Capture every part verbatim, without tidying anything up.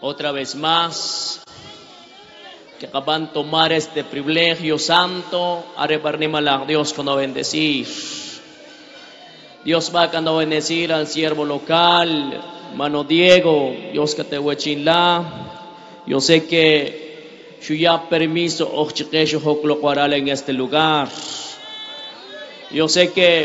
otra vez más, que acaban de tomar este privilegio santo, a repartirme Dios con bendecir. Dios va a bendecir al siervo local, hermano Diego, Dios que te huechinla. Yo sé que yo ya permiso en este lugar. Yo sé que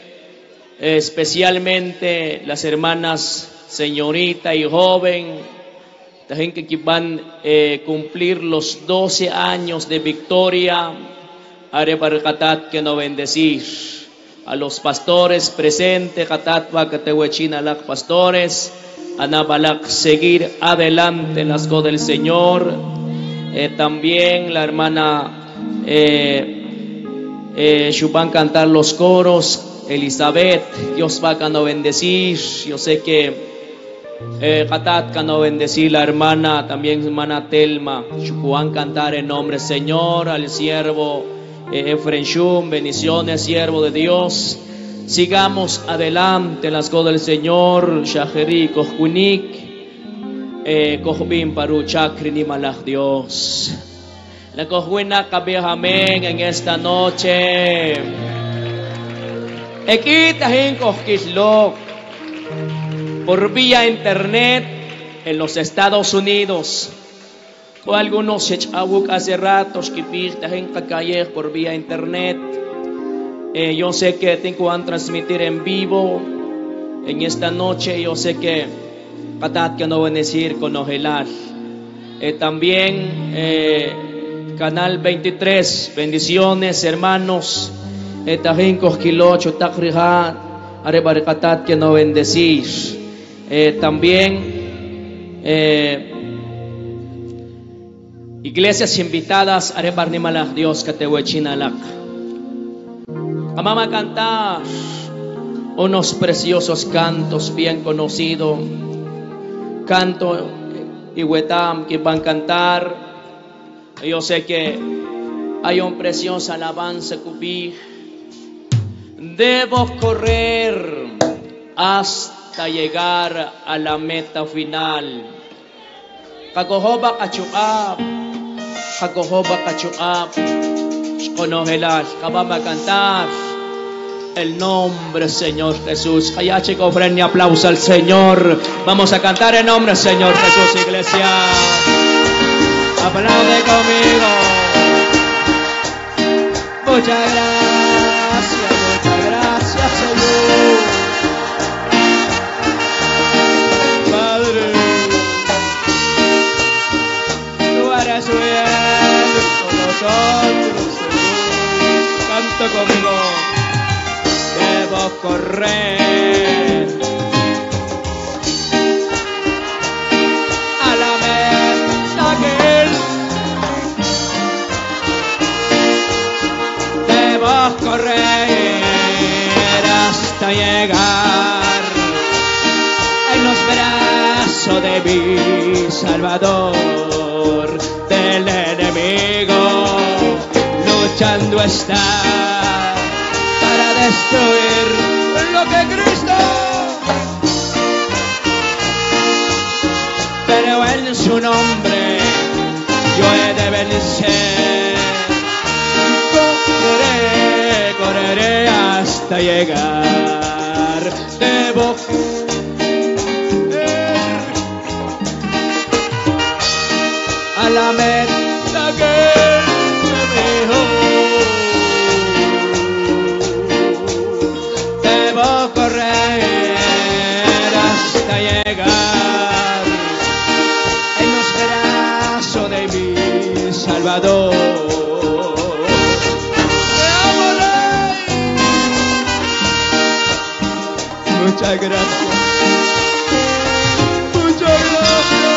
especialmente las hermanas señorita y joven, también que van a eh, cumplir los doce años de victoria, haré barcatat que no bendecir. A los pastores presentes, catatwa que te huechina las pastores, anabalak seguir adelante en las cosas del Señor. Eh, también la hermana eh, eh, van a cantar los coros, Elizabeth, Dios va a no bendecir. Yo sé que Eh, Katat cano bendecir la hermana, también hermana Telma, van a cantar en nombre Señor al siervo eh, Efren Shum, bendiciones siervo de Dios. Sigamos adelante en las cosas del Señor. Shaheri Kohkunik eh, Kohbin Paru Chakri ni Malach Dios. La Kohwina Kabihamen en esta noche. Ekitahin Kohkislok. Por vía internet en los Estados Unidos. O algunos hace ratos que en calle por vía internet. Eh, yo sé que tengo que transmitir en vivo en esta noche. Yo sé que Katat que no van a decir con ojelar. Eh, también eh, Canal veintitrés, bendiciones hermanos. Eh, también Koskilocho, Takrihat, Arebar Katat que no bendecir. Eh, también eh, iglesias invitadas a repartirme Dios que te huechinalak. Vamos a cantar unos preciosos cantos bien conocidos. Canto y huetam que van a cantar. Yo sé que hay un precioso alabanza cubí. Debo correr hasta hasta llegar a la meta final. Kakohoba kachuap, kakohoba kachuap, conogelas, vamos a cantar el nombre Señor Jesús. Allá chico, ofrenda aplauso al Señor. Vamos a cantar el nombre Señor Jesús, iglesia. Aplaude conmigo. Muchas gracias, muchas gracias Señor. Con nosotros, Señor. Canta conmigo. Debo correr a la meta que él. Debo correr hasta llegar en los brazos de mi Salvador. Del enemigo luchando está para destruir lo que Cristo, pero en su nombre yo he de vencer. Correré, correré hasta llegar. Debo a la meta que me dijo. Debo correr hasta llegar en los brazos de mi Salvador. Muchas gracias. Muchas gracias.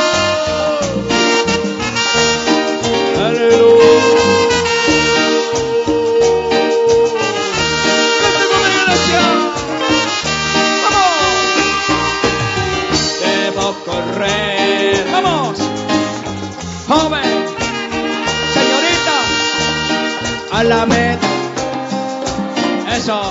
Debo correr, vamos, joven, señorita, a la meta, eso.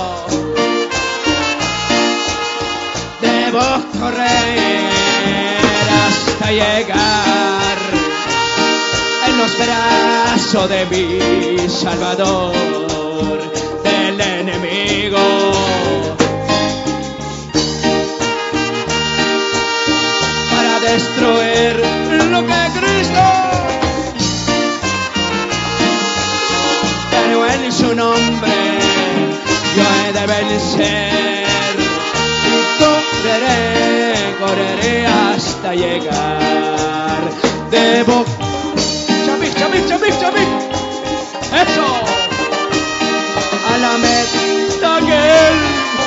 Debo correr hasta hasta llegar en los brazos de mi Salvador, del enemigo. Para destruir lo que Cristo, pero en su nombre yo he de vencer y correré, correré hasta llegar. Debo Chamik, chamik, chamik, chamik. Eso. A la meta que él.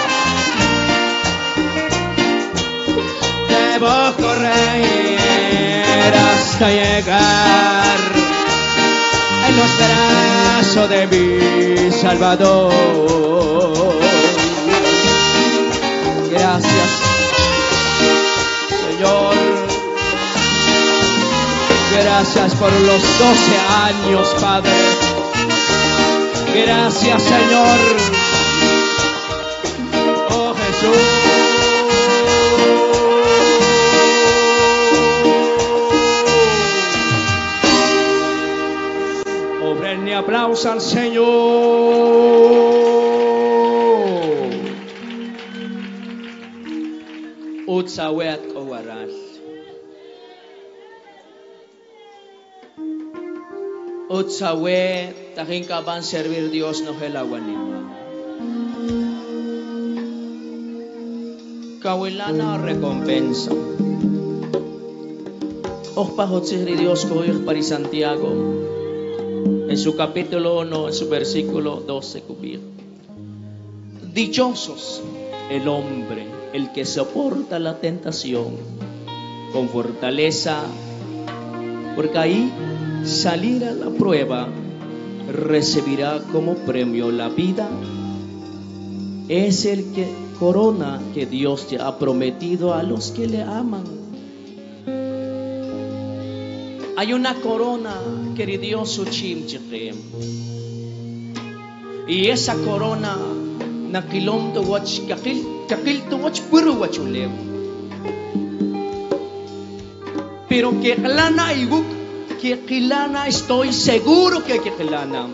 Debo correr hasta llegar en los brazos de mi Salvador. Gracias, Señor. Gracias por los doce años, Padre. Gracias, Señor. Oh, Jesús. Obren y aplauso al Señor. Utsawet Owaral. Utsawe, taking ka ban servir Dios no helawan nima. Kawilana recompensa. Opa José Dios coger para Santiago. En su capítulo uno, en su versículo doce, cubrir. Dichosos el hombre, el que soporta la tentación con fortaleza, porque ahí salir a la prueba recibirá como premio la vida. Es el que corona que Dios te ha prometido a los que le aman. Hay una corona que Dios suchim chiqim, y esa corona nakilom to watch kakil kakil to watch puro watch ulew, pero que lana iguk que kilana, estoy seguro que kilana,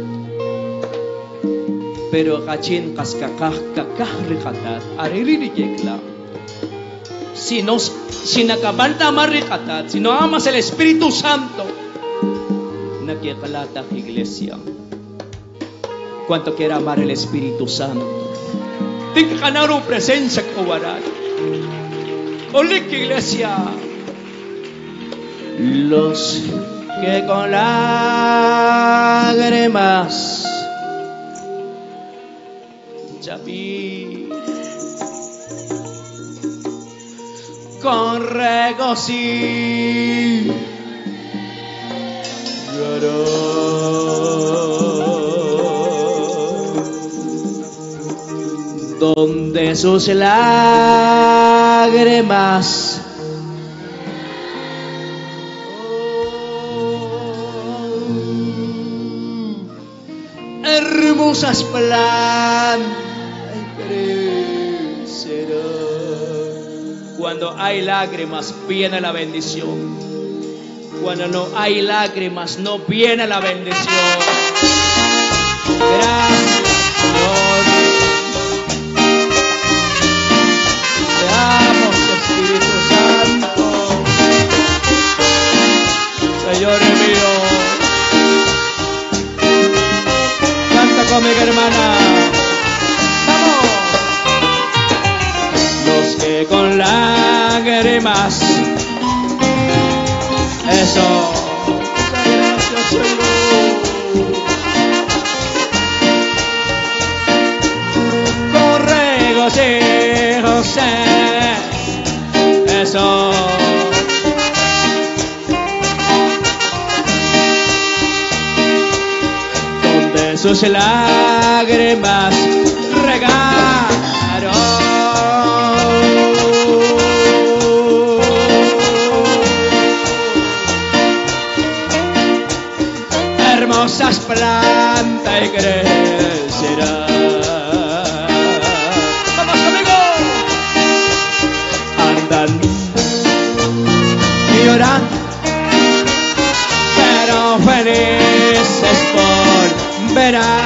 pero kachin kaskakah kakah rikatat ariri kekla. Si nos si nakabanta marikatat, si no amas el Espíritu Santo, nakikalata iglesia. Cuánto quiera amar el Espíritu Santo. Tika kanaro presencia kawarat. Olik iglesia. Los que con lágrimas ya vi, con regocijo donde sus lágrimas hermosas plantas crecerán. Cuando hay lágrimas viene la bendición. Cuando no hay lágrimas no viene la bendición. Gracias, Señor. Te amo, Espíritu Santo. Señor mío. Conmigo, hermana, vamos. Los que con lágrimas, eso, gracias, Señor. Con regocijo, eso. Sus lágrimas regaron hermosas plantas y crecerán. Vamos conmigo. Andan y lloran, pero felices volverán.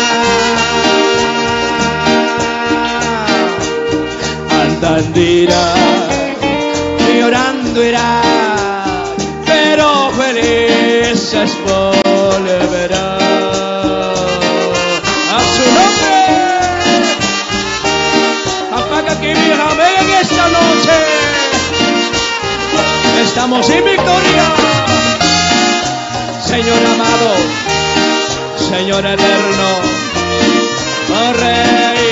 Andan dirán, llorando irán, pero felices volverán. A su nombre, apaga aquí mi amén en esta noche. Estamos en victoria, Señor amado, Señor eterno, oh Rey,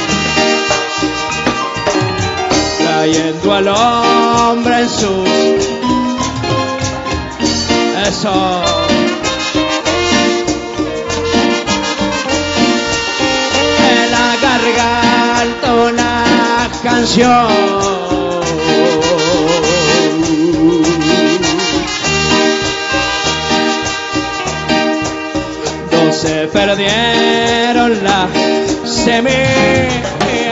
trayendo al hombre en sus eso. En la garganta una canción. Se perdieron la semilla,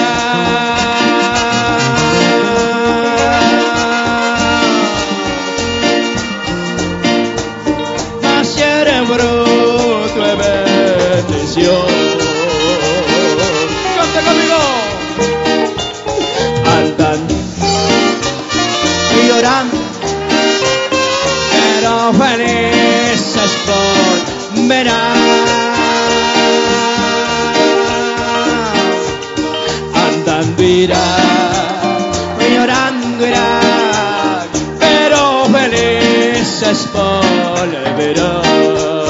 mas era fruto de bendición. Canta conmigo. Andan y lloran, pero felices por verán. Andando irán, llorando irán, pero felices volverán.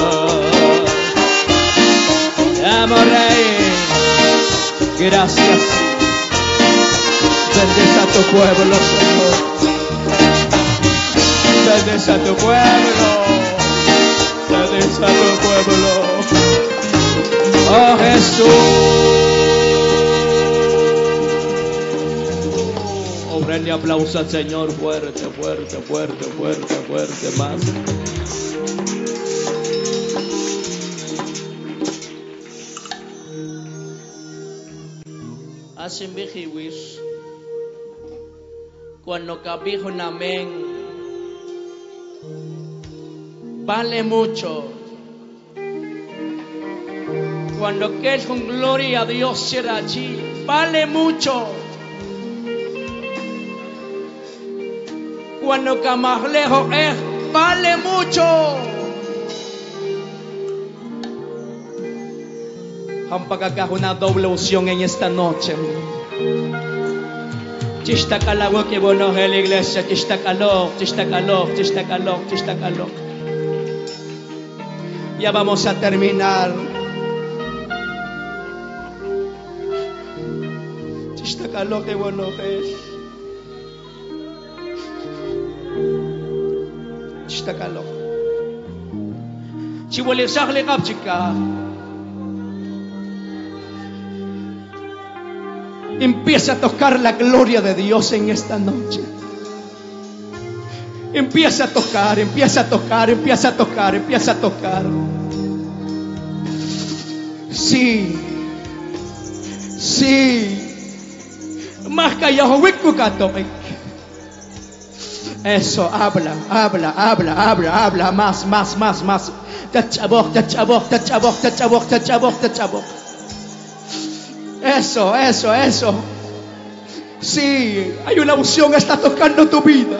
Amo Rey, gracias. Bendice a tu pueblo, Señor. Bendice a tu pueblo. Bendice a tu pueblo, oh Jesús. Ofrende aplauso al Señor fuerte, fuerte, fuerte, fuerte, fuerte, más. Hacen vijiwis cuando cabijo un amén. Vale mucho. Cuando que es con gloria a Dios será allí. Vale mucho. Cuando que más lejos es, vale mucho. Hampaga acá una doble unción en esta noche. Chista calor que bueno es la iglesia. Chista calor, chista calor, chista calor, chista calor. Ya vamos a terminar. Chista calor que bueno es. Chista calor. Chihuahua sahle kapchika. Empieza a tocar la gloria de Dios en esta noche. Empieza a tocar, empieza a tocar, empieza a tocar, empieza a tocar. Sí, sí. Más callado, eso, habla, habla, habla, habla, habla, más, más, más, más. Tachabok, tachabok, tachabok, tachabok, tachabok, tachabok. Eso, eso, eso. Sí, hay una unción que está tocando tu vida.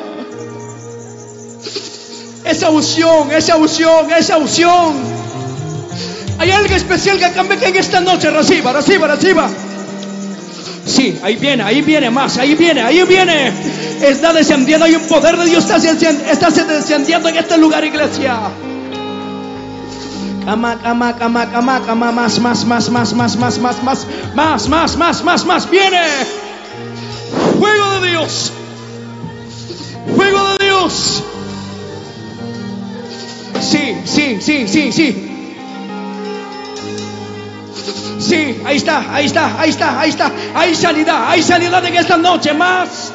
Esa unción, esa unción, esa unción. Hay algo especial que cambie en esta noche. Reciba, reciba, reciba. Sí, ahí viene, ahí viene más, ahí viene, ahí viene. Está descendiendo, hay un poder de Dios, está descendiendo, está descendiendo en este lugar, iglesia. Cama, cama, cama, cama, cama, más, más, más, más, más, más, más, más, más, más, más, más, más, viene. Fuego de Dios. Fuego de Dios. Sí, sí, sí, sí, sí. Sí, ahí está, ahí está, ahí está, ahí está. Hay sanidad, hay sanidad en esta noche. Más.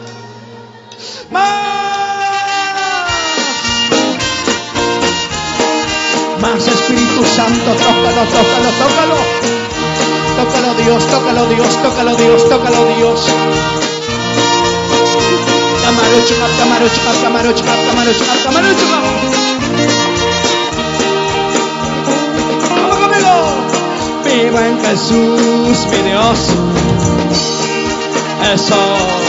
Más. Más Espíritu Santo, tócalo, tócalo, tócalo. Tócalo Dios, tócalo Dios, tócalo Dios, tócalo Dios. Camaro, chicap, camaro, chicap, camaro, chicap, camaro, chicap, camaro, chicap. Vamos conmigo. Viva en Jesús, mi Dios. Eso.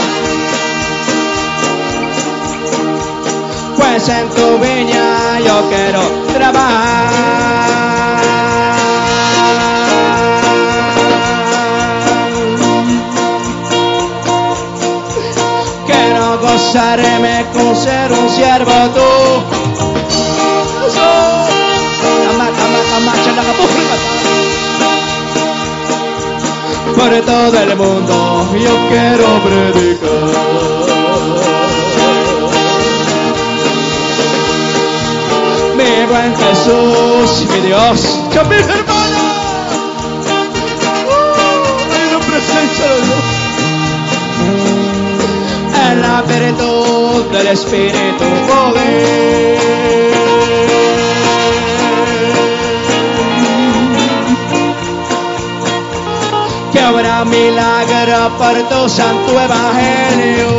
Pues en tu viña yo quiero trabajar. Quiero gozarme con ser un siervo tú. Eso. Cama, cama, cama, chala, por todo el mundo yo quiero predicar. Mi buen Jesús, mi Dios, yo mis hermanos, uh, en la presencia de Dios, en la virtud del Espíritu poder. Que habrá milagro por tu santo evangelio.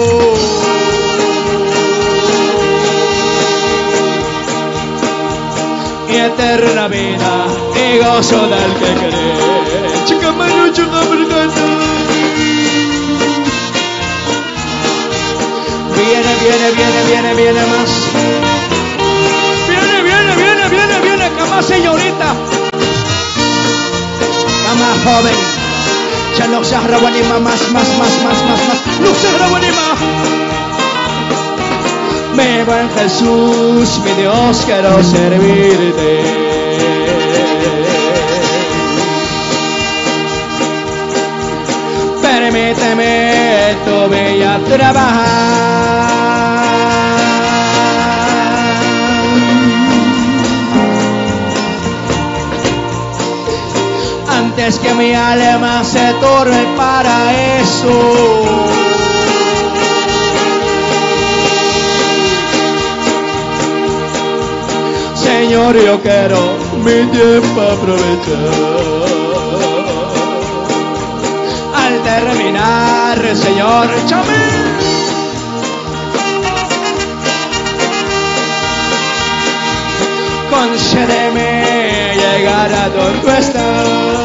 Y eterna vida y gozo del que cree. Chica mano, chica mercado. Viene, viene, viene, viene, viene más. Viene, viene, viene, viene, viene, cama señorita. Cama joven. Ya no se arrabanima más, más, más, más, más, más. No se arrabanima. Mi buen Jesús, mi Dios, quiero servirte. Permíteme tu bella trabajar. Antes que mi alma se torne para eso. Señor, yo quiero mi tiempo aprovechar. Al terminar, Señor, échame. Concédeme llegar a donde estás.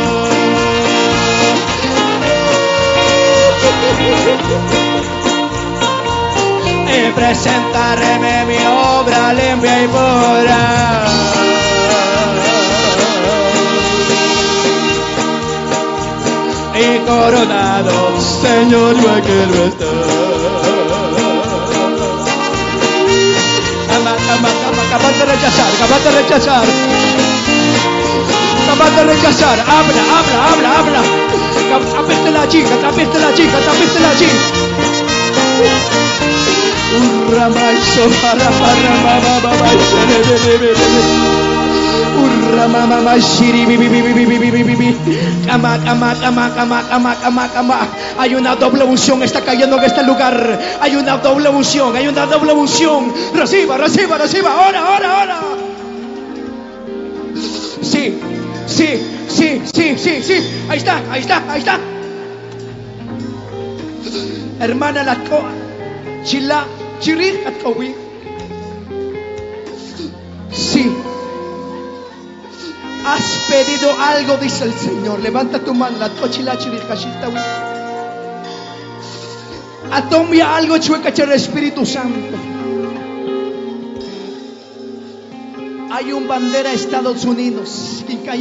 Y presentarme mi obra limpia y pura. Y coronado, Señor, yo quiero estar. Cama, cama, cama, capaz de rechazar, capaz de rechazar. Capaz de rechazar, habla, habla, habla, habla. Tapiste la chica, tapiste la chica, tapiste la chica. Urra maiso para para mama mama shiri bibi bibi. Urra mama mama shiri bibi bibi bibi bibi bibi. Cama, cama, cama, cama, cama, cama, cama. Hay una doble unción, está cayendo en este lugar. Hay una doble unción, hay una doble unción. Reciba, reciba, reciba, ahora, ahora, ahora. Sí, sí, sí, sí, sí, sí. Ahí está, ahí está, ahí está. Hermana la coa, chila, chiri, atkowi. Sí. Has pedido algo, dice el Señor. Levanta tu mano, la cochila, chiri, kashitawi. Atomia algo, chueca, el Espíritu Santo. Hay un bandera de Estados Unidos.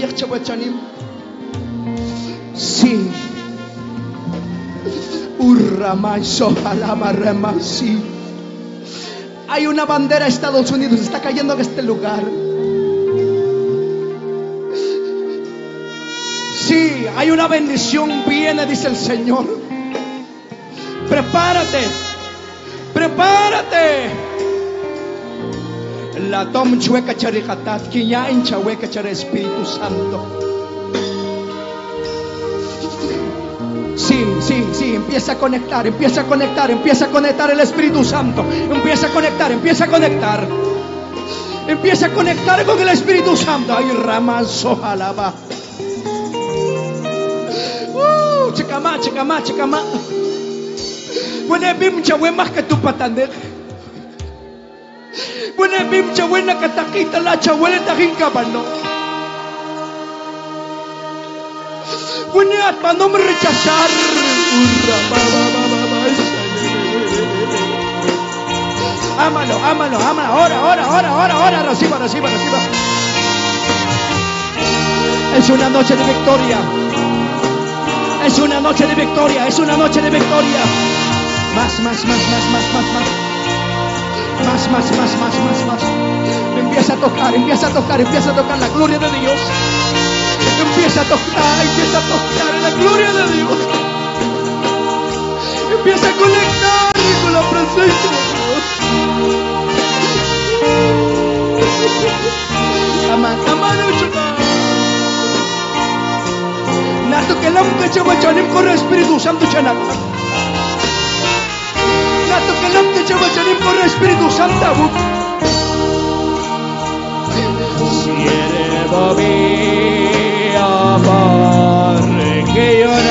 Sí. Hay una bandera de Estados Unidos. Está cayendo en este lugar. Sí, hay una bendición. Viene, dice el Señor. Prepárate. Prepárate. La tom chueca charijatat, que ya hincha hueca char Espíritu Santo. Sí, sí, sí, empieza a conectar, empieza a conectar, empieza a conectar el Espíritu Santo. Empieza a conectar, empieza a conectar. Empieza a conectar con el Espíritu Santo. Ay, ramanzo jalaba. Uh, chicama, chicama, chicama. Buena bimcha más que tu patanej. Buena bimcha buena que taquita la chabuelita jincabano. Buena atma no me rechazar. Ámalo, ámalo, ámalo. Ahora, ahora, ahora, ahora, ahora. Reciba, reciba, reciba. Es una noche de victoria. Es una noche de victoria. Es una noche de victoria. Más, más, más, más, más, más, más. Más, más, más, más, más, más. Empieza a tocar, empieza a tocar, empieza a tocar la gloria de Dios. Empieza a tocar, empieza a tocar la gloria de Dios. Empieza a conectar con la presencia de Dios. Aman, aman, Nato que la mujer se va a echar con el Espíritu Santo chanata. Nato que la mujer se va a echar con el Espíritu Santo. Siervo mío, por que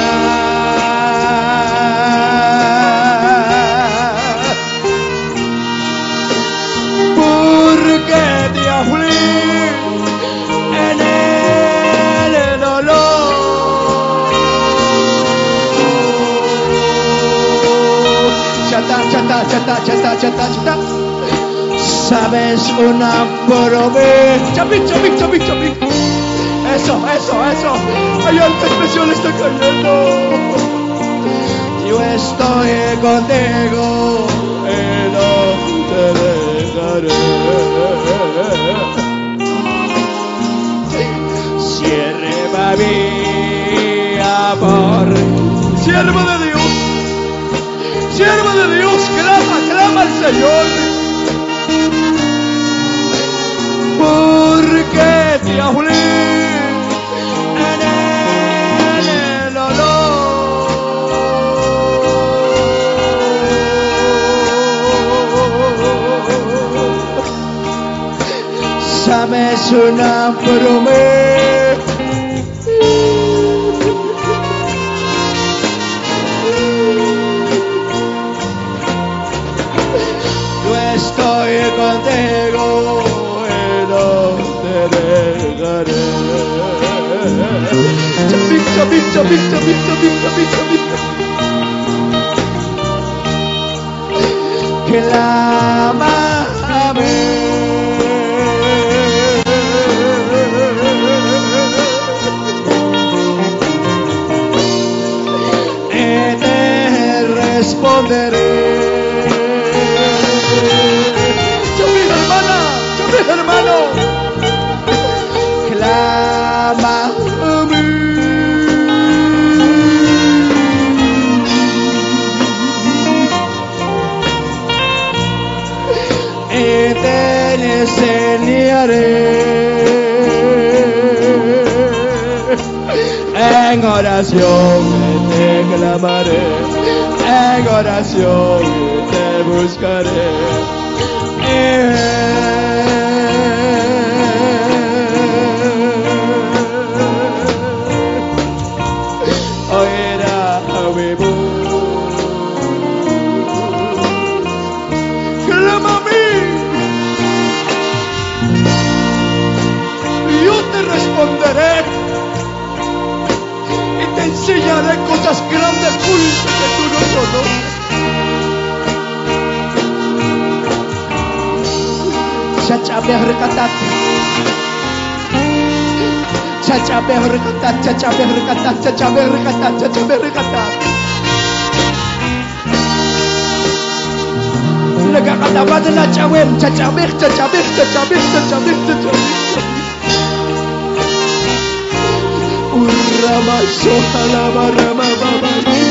llorar, porque te aflí en el dolor. Chata, chata, chata, chata, chata, chata. Sabes una promesa. Chapi, chapi, chapi, chapi. Eso, eso, eso. Hay algo especial está cayendo. Yo estoy contigo y no te dejaré. sierva mía, por Siervo de Dios. Siervo de Dios. Clama, clama al Señor. Porque te aflí en el dolor. Sabes una promesa. Yo estoy contigo. Chapik, chapik, chapik, chapik, chapik, chapik, chapik. Clámame. Y te responderé. Chapik, hermana, chapik, hermano. Clama a mí. Y te enseñaré. En oración te clamaré. En oración te buscaré. Clama a mí. Yo te responderé y te enseñaré cosas grandes que tú no conoces. Chachabe recatat. Chachabe recatat, chachabe recatat, chachabe recatat, chachabe recatat. Nagkakatawa na chawem, chachabik, chachabik, chachabik, chachabik, chachabik. Uramaso halama rama baba.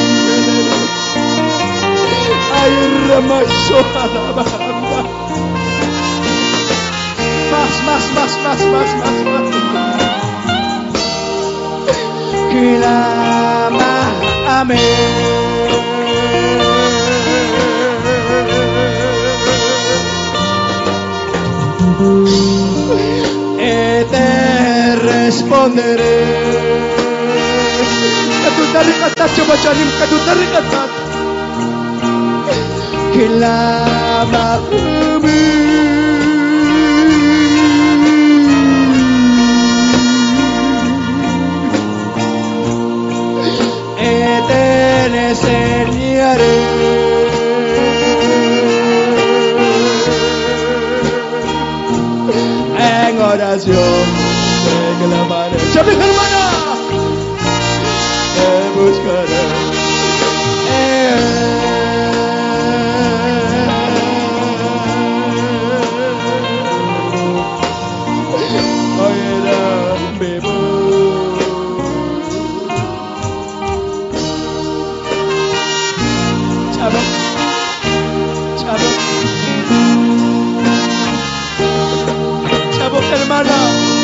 Ay ramaso halama baba. Más, más, más, más, más, más, más. Clama a mí. Y te responderé. Que tú te ricatas, chavacharim, que tú te ricatas. clama a mí. Y te enseñaré en oración, te clamaré. ¡Ya, mi hermana! Te buscaré. Oirá mi voz. Chavo, chavo, chavo, hermana.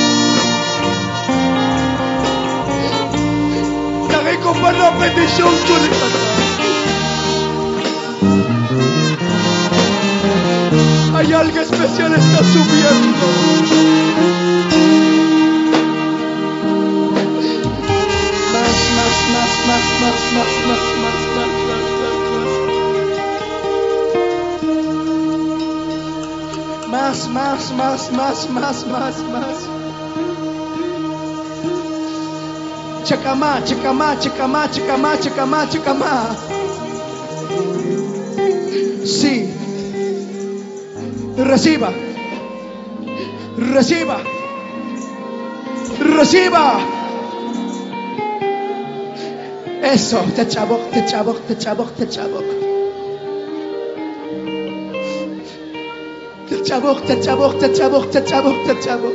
Dame con la petición chulita. Hay algo especial está subiendo. Más, más, más, más, más, más, más, más, más, más, más, más, más, más, más, más. Chacamá, chacamá, chacamá, chacamá, chacamá, chacamá. Sí. Reciba, reciba, reciba. Eso, te chavo, te chavo, te chavo, te chavo. Te chavo, te chavo, te chavo, te chavo, te chavo.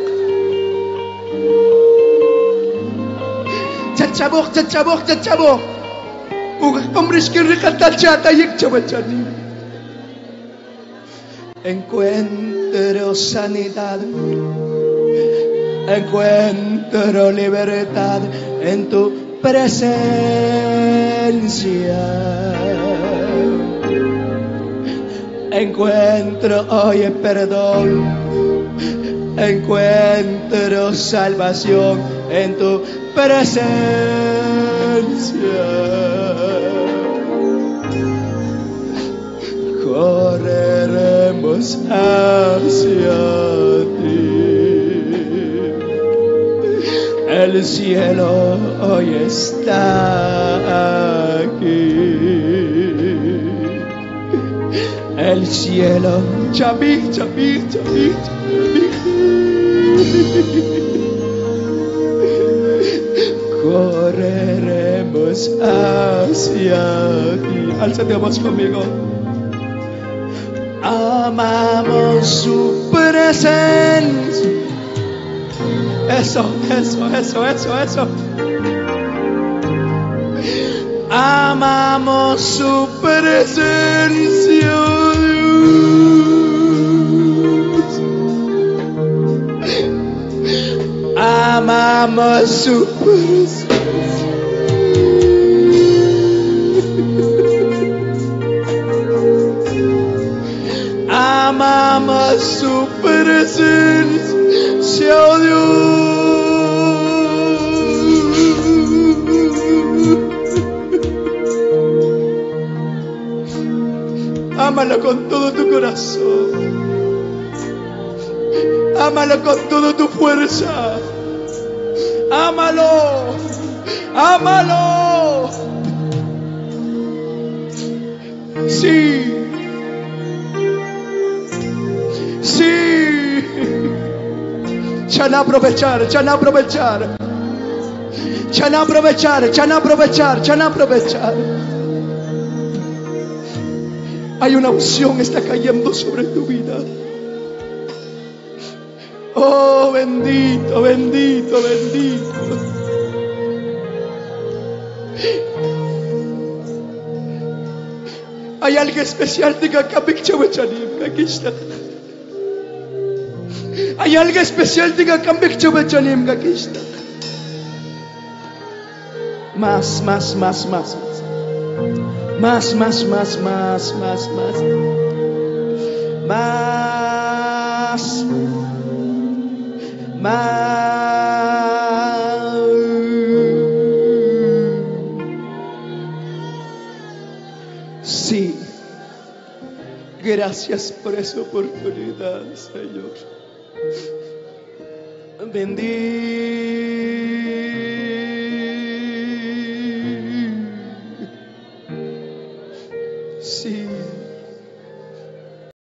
Te chavo, te chavo, te chavo. Hombre, es que recata chata y echavachani. Encuentro sanidad, encuentro libertad en tu presencia. Encuentro hoy perdón, encuentro salvación en tu presencia. Correremos hacia ti. El cielo hoy está aquí. El cielo, Chami, Chami, Chami, Chami. Correremos hacia ti. Álzate más conmigo. Amamos su presencia. Eso, eso, eso, eso, eso. Amamos su presencia, Dios. Amamos su presencia. Amamos su presencia, oh Dios. Ámalo con todo tu corazón. Ámalo con toda tu fuerza. Ámalo. Ámalo. Sí. Sí, ya no aprovechar, ya no aprovechar, ya no aprovechar, ya no aprovechar, ya no aprovechar. Hay una unción que está cayendo sobre tu vida. Oh, bendito, bendito, bendito. Hay algo especial de que aquí está. Hay algo especial de que aquí está. Más, más, más, más. Más, más, más, más, más, más. Más. Más. Sí. Gracias por esa oportunidad, Señor. Bendito. Sí.